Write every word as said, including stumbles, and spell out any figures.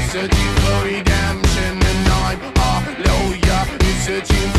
searching for redemption, and I'm a lawyer who's searching for